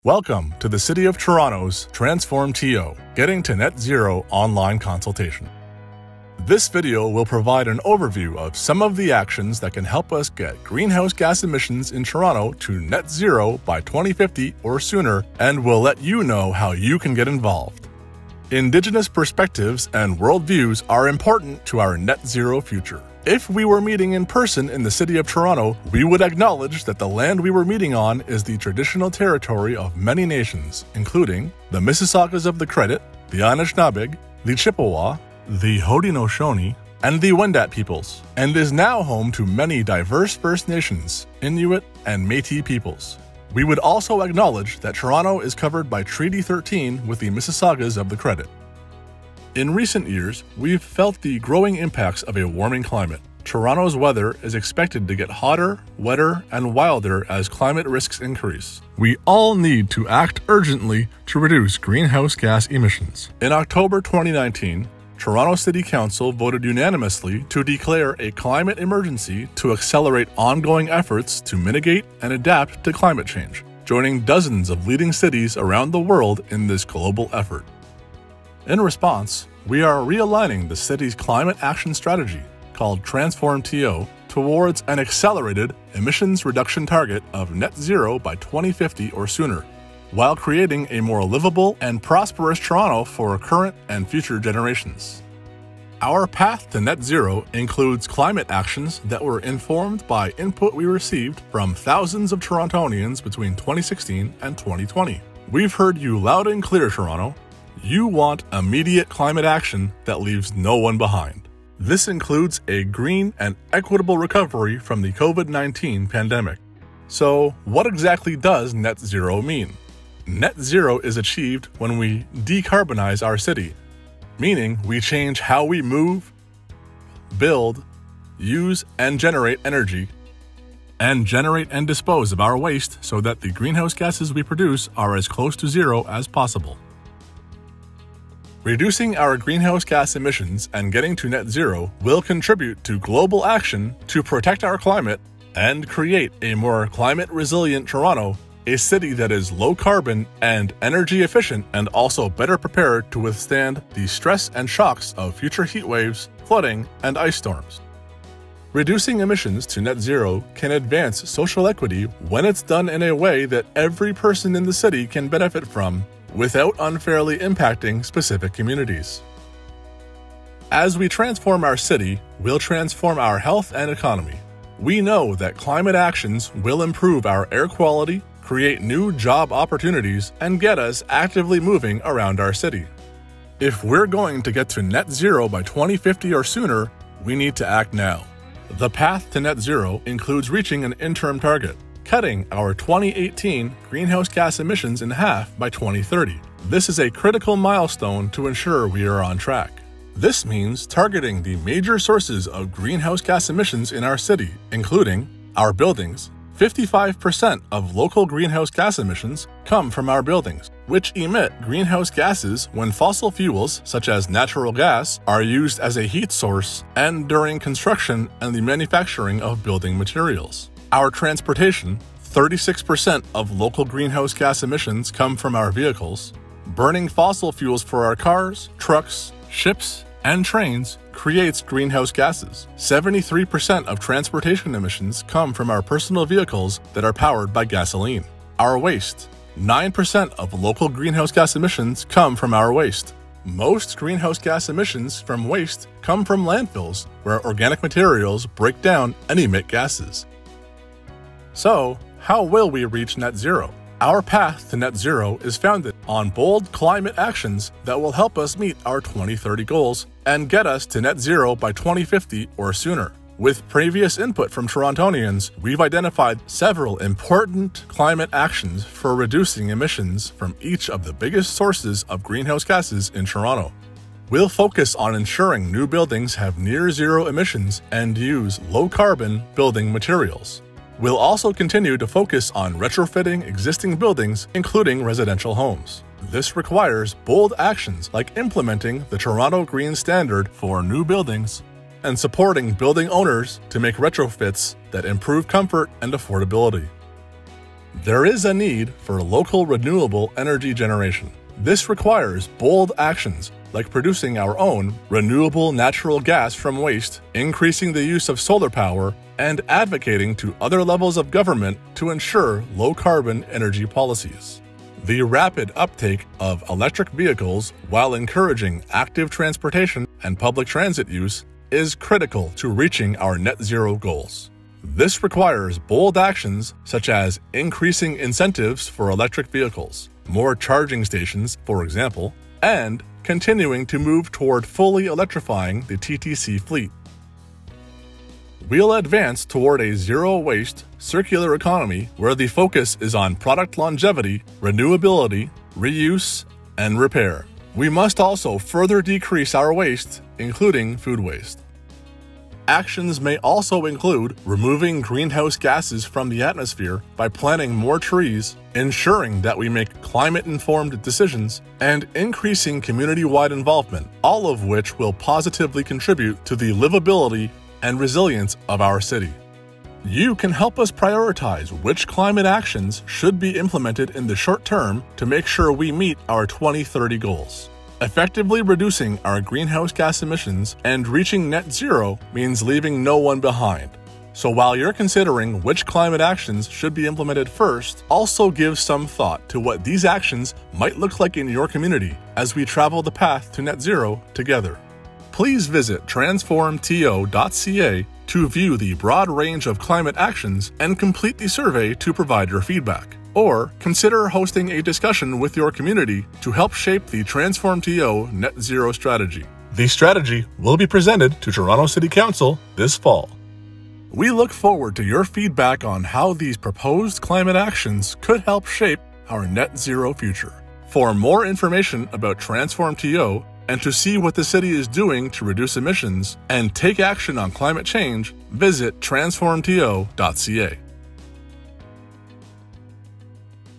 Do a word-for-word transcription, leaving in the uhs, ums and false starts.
Welcome to the City of Toronto's Transform T O, Getting to Net Zero online consultation. This video will provide an overview of some of the actions that can help us get greenhouse gas emissions in Toronto to net zero by twenty fifty or sooner, and will let you know how you can get involved. Indigenous perspectives and worldviews are important to our net zero future. If we were meeting in person in the City of Toronto, we would acknowledge that the land we were meeting on is the traditional territory of many nations, including the Mississaugas of the Credit, the Anishinaabeg, the Chippewa, the Haudenosaunee, and the Wendat peoples, and is now home to many diverse First Nations, Inuit, and Métis peoples. We would also acknowledge that Toronto is covered by Treaty thirteen with the Mississaugas of the Credit. In recent years, we've felt the growing impacts of a warming climate. Toronto's weather is expected to get hotter, wetter, and wilder as climate risks increase. We all need to act urgently to reduce greenhouse gas emissions. In October twenty nineteen, Toronto City Council voted unanimously to declare a climate emergency to accelerate ongoing efforts to mitigate and adapt to climate change, joining dozens of leading cities around the world in this global effort. In response, we are realigning the city's climate action strategy, called Transform T O, towards an accelerated emissions reduction target of net zero by twenty fifty or sooner, while creating a more livable and prosperous Toronto for current and future generations. Our path to net zero includes climate actions that were informed by input we received from thousands of Torontonians between twenty sixteen and twenty twenty. We've heard you loud and clear, Toronto. You want immediate climate action that leaves no one behind. This includes a green and equitable recovery from the COVID nineteen pandemic. So, what exactly does net zero mean? Net zero is achieved when we decarbonize our city, meaning we change how we move, build, use, and generate energy, and generate and dispose of our waste so that the greenhouse gases we produce are as close to zero as possible. Reducing our greenhouse gas emissions and getting to net zero will contribute to global action to protect our climate and create a more climate-resilient Toronto, a city that is low carbon and energy efficient and also better prepared to withstand the stress and shocks of future heat waves, flooding, and ice storms. Reducing emissions to net zero can advance social equity when it's done in a way that every person in the city can benefit from, without unfairly impacting specific communities. As we transform our city, we'll transform our health and economy. We know that climate actions will improve our air quality, create new job opportunities, and get us actively moving around our city. If we're going to get to net zero by twenty fifty or sooner, we need to act now. The path to net zero includes reaching an interim target, cutting our twenty eighteen greenhouse gas emissions in half by twenty thirty. This is a critical milestone to ensure we are on track. This means targeting the major sources of greenhouse gas emissions in our city, including our buildings. fifty-five percent of local greenhouse gas emissions come from our buildings, which emit greenhouse gases when fossil fuels, such as natural gas, are used as a heat source and during construction and the manufacturing of building materials. Our transportation, thirty-six percent of local greenhouse gas emissions come from our vehicles. Burning fossil fuels for our cars, trucks, ships, and trains creates greenhouse gases. seventy-three percent of transportation emissions come from our personal vehicles that are powered by gasoline. Our waste, nine percent of local greenhouse gas emissions come from our waste. Most greenhouse gas emissions from waste come from landfills, where organic materials break down and emit gases. So, how will we reach net zero? Our path to net zero is founded on bold climate actions that will help us meet our twenty thirty goals and get us to net zero by twenty fifty or sooner. With previous input from Torontonians, we've identified several important climate actions for reducing emissions from each of the biggest sources of greenhouse gases in Toronto. We'll focus on ensuring new buildings have near zero emissions and use low-carbon building materials. We'll also continue to focus on retrofitting existing buildings, including residential homes. This requires bold actions like implementing the Toronto Green Standard for new buildings and supporting building owners to make retrofits that improve comfort and affordability. There is a need for local renewable energy generation. This requires bold actions like producing our own renewable natural gas from waste, increasing the use of solar power, and advocating to other levels of government to ensure low-carbon energy policies. The rapid uptake of electric vehicles while encouraging active transportation and public transit use is critical to reaching our net zero goals. This requires bold actions such as increasing incentives for electric vehicles, more charging stations, for example, and continuing to move toward fully electrifying the T T C fleet. We'll advance toward a zero-waste, circular economy where the focus is on product longevity, renewability, reuse, and repair. We must also further decrease our waste, including food waste. Actions may also include removing greenhouse gases from the atmosphere by planting more trees, ensuring that we make climate-informed decisions, and increasing community-wide involvement, all of which will positively contribute to the livability and resilience of our city. You can help us prioritize which climate actions should be implemented in the short term to make sure we meet our twenty thirty goals. Effectively reducing our greenhouse gas emissions and reaching net zero means leaving no one behind. So while you're considering which climate actions should be implemented first, also give some thought to what these actions might look like in your community as we travel the path to net zero together. Please visit Transform T O dot C A to view the broad range of climate actions and complete the survey to provide your feedback. Or consider hosting a discussion with your community to help shape the TransformTO Net Zero strategy. The strategy will be presented to Toronto City Council this fall. We look forward to your feedback on how these proposed climate actions could help shape our net zero future. For more information about TransformTO and to see what the city is doing to reduce emissions and take action on climate change, visit Transform T O dot C A.